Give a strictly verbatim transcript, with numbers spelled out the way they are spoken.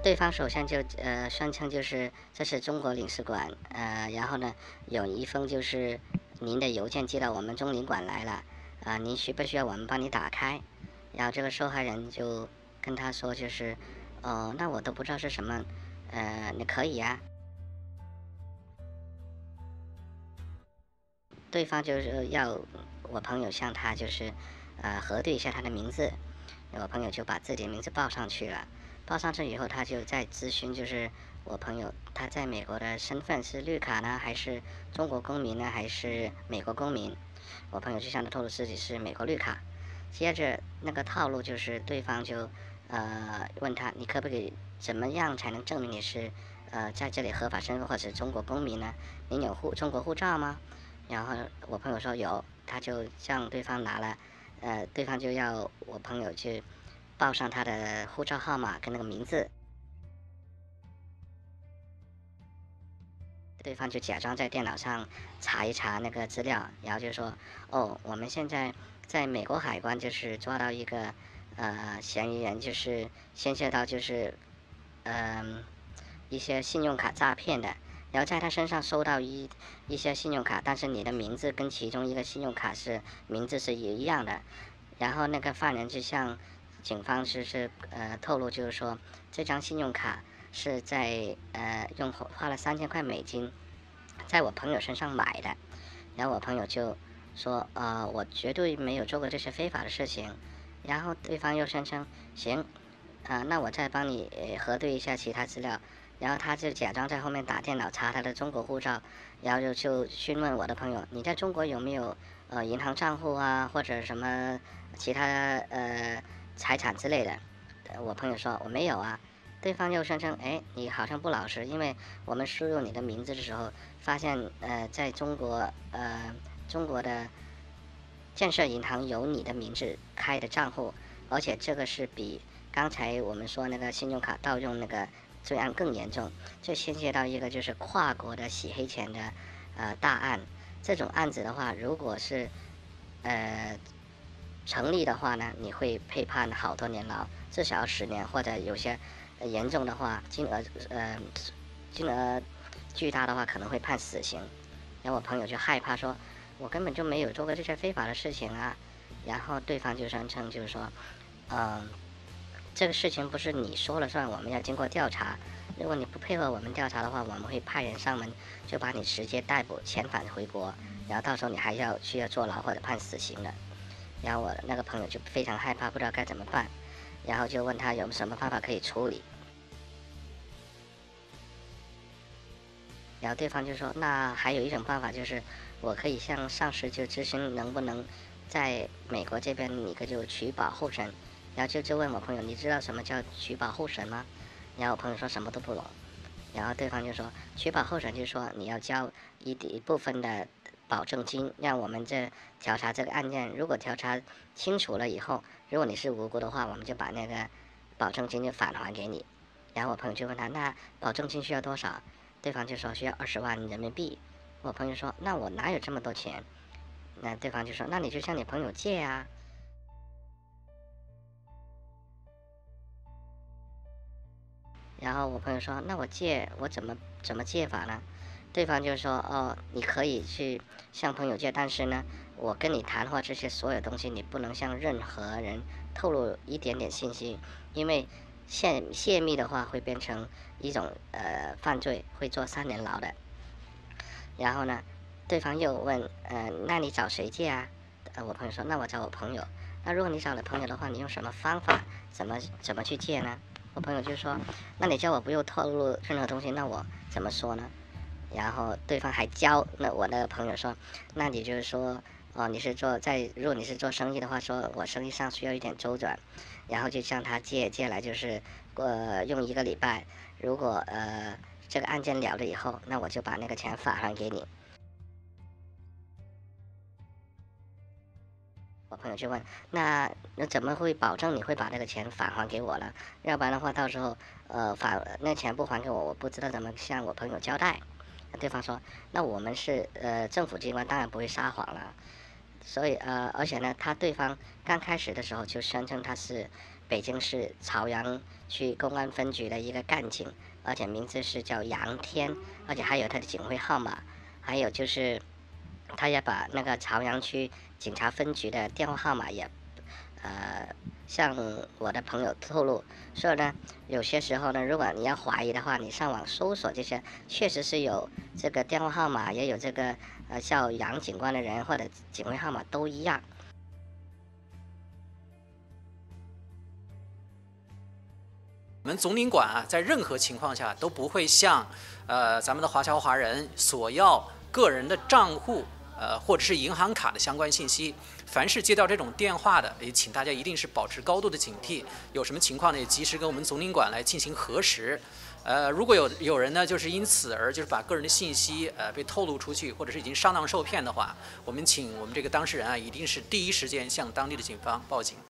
对方首先就呃宣称就是这是中国领事馆，呃，然后呢有一封就是您的邮件寄到我们中领馆来了，啊、呃，您需不需要我们帮你打开？然后这个受害人就跟他说就是，哦，那我都不知道是什么，呃，你可以呀、对方就是要我朋友向他就是，呃，核对一下他的名字，我朋友就把自己的名字报上去了。报上去以后，他就在咨询，就是我朋友他在美国的身份是绿卡呢，还是中国公民呢，还是美国公民？我朋友就向他透露自己是美国绿卡。接着那个套路就是对方就呃问他，你可不可以怎么样才能证明你是呃在这里合法身份或者是中国公民呢？您有护中国护照吗？然后我朋友说有，他就向对方拿了，呃，对方就要我朋友去报上他的护照号码跟那个名字，对方就假装在电脑上查一查那个资料，然后就说，哦，我们现在在美国海关就是抓到一个呃嫌疑人，就是牵涉到就是嗯、呃一些信用卡诈骗的，然后在他身上收到一一些信用卡，但是你的名字跟其中一个信用卡是名字是一样的，然后那个犯人就向警方就是呃透露，就是说这张信用卡是在呃用花了三千块美金在我朋友身上买的，然后我朋友就说呃我绝对没有做过这些非法的事情，然后对方又声称行，啊、呃那我再帮你、呃核对一下其他资料，然后他就假装在后面打电脑查他的中国护照，然后就就询问我的朋友，你在中国有没有呃银行账户啊，或者什么其他呃财产之类的？呃我朋友说我没有啊，对方又声称，哎，你好像不老实，因为我们输入你的名字的时候，发现呃在中国呃中国的建设银行有你的名字开的账户，而且这个是比刚才我们说那个信用卡盗用那个罪案更严重，这牵涉到一个就是跨国的洗黑钱的呃大案。这种案子的话，如果是呃成立的话呢，你会被判好多年牢，至少要十年，或者有些、呃严重的话，金额呃金额巨大的话，可能会判死刑。然后我朋友就害怕说，我根本就没有做过这些非法的事情啊。然后对方就声称就是说，嗯，这个事情不是你说了算，我们要经过调查。如果你不配合我们调查的话，我们会派人上门，就把你直接逮捕遣返回国，然后到时候你还要需要坐牢或者判死刑的。然后我那个朋友就非常害怕，不知道该怎么办，然后就问他有什么方法可以处理。然后对方就说，那还有一种办法就是，我可以向上司就咨询能不能在美国这边你个就取保候审。然后就就问我朋友，你知道什么叫取保候审吗？然后我朋友说什么都不懂。然后对方就说，取保候审就是说你要交一一部分的保证金，让我们这调查这个案件，如果调查清楚了以后，如果你是无辜的话，我们就把那个保证金就返还给你。然后我朋友就问他，那保证金需要多少？对方就说需要二十万人民币。我朋友说，那我哪有这么多钱？那对方就说，那你就向你朋友借啊。然后我朋友说，那我借我怎么怎么借法呢？对方就说，哦，你可以去向朋友借，但是呢，我跟你谈话这些所有东西，你不能向任何人透露一点点信息，因为泄泄密的话会变成一种呃犯罪，会坐三年牢的。然后呢，对方又问，呃，那你找谁借啊？呃，我朋友说，那我找我朋友。那如果你找了朋友的话，你用什么方法？怎么怎么去借呢？我朋友就说，那你叫我不用透露任何东西，那我怎么说呢？然后对方还教那我那个朋友说，那你就是说，哦，你是做在如果你是做生意的话，说我生意上需要一点周转，然后就向他借借来，就是呃用一个礼拜，如果呃这个案件了了以后，那我就把那个钱返还给你。我朋友就问，那那怎么会保证你会把那个钱返还给我呢？要不然的话，到时候呃返那钱不还给我，我不知道怎么向我朋友交代。对方说，那我们是呃政府机关，当然不会撒谎了。所以呃，而且呢，他对方刚开始的时候就宣称他是北京市朝阳区公安分局的一个干警，而且名字是叫杨天，而且还有他的警徽号码，还有就是他也把那个朝阳区警察分局的电话号码也呃向我的朋友透露。所以呢，有些时候呢，如果你要怀疑的话，你上网搜索这些，确实是有这个电话号码，也有这个呃叫杨警官的人或者警徽号码都一样。 我们总领馆啊，在任何情况下都不会向呃咱们的华侨华人索要个人的账户呃或者是银行卡的相关信息。凡是接到这种电话的，也请大家一定是保持高度的警惕，有什么情况呢，也及时跟我们总领馆来进行核实。呃，如果有有人呢，就是因此而就是把个人的信息呃被透露出去，或者是已经上当受骗的话，我们请我们这个当事人啊，一定是第一时间向当地的警方报警。